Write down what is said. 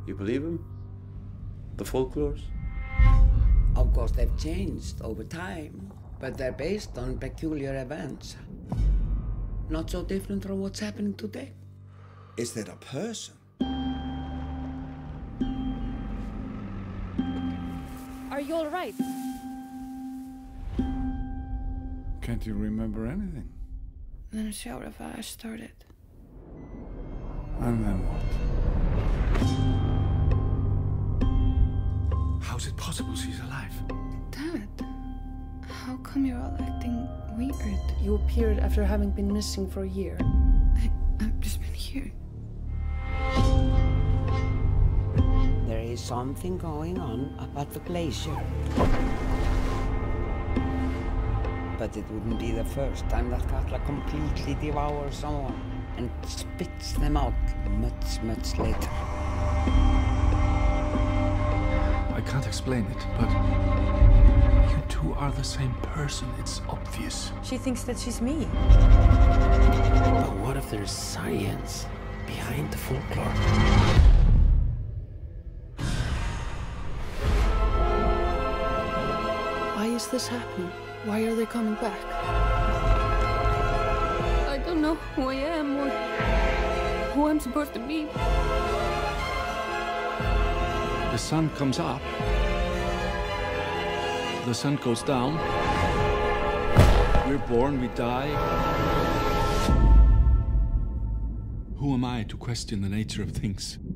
You believe him? The folklores? Of course, they've changed over time, but they're based on peculiar events. Not so different from what's happening today. Is that a person? Are you all right? Can't you remember anything? Then a shower of ash started. And then what? How's it possible she's alive? Dad, how come you're all acting weird? You appeared after having been missing for a year. I've just been here. There is something going on about the glacier. But it wouldn't be the first time that Katla completely devours someone and spits them out much, much later. I can't explain it, but you two are the same person. It's obvious. She thinks that she's me. But what if there's science behind the folklore? Why is this happening? Why are they coming back? I don't know who I am or who I'm supposed to be. The sun comes up. The sun goes down. We're born, we die. Who am I to question the nature of things?